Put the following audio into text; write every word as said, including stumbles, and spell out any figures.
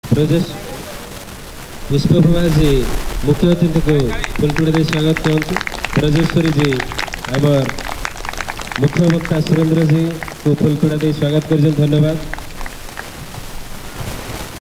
ब्रजेश पुष्पप्रभा जी मुख्य अतिथि को फुलतोड़ा दे स्वागत करते। ब्रजेश्वरी जी आमर मुख्य वक्ता सुरेंद्र जी को फुलतोड़ा दे स्वागत कर। धन्यवाद।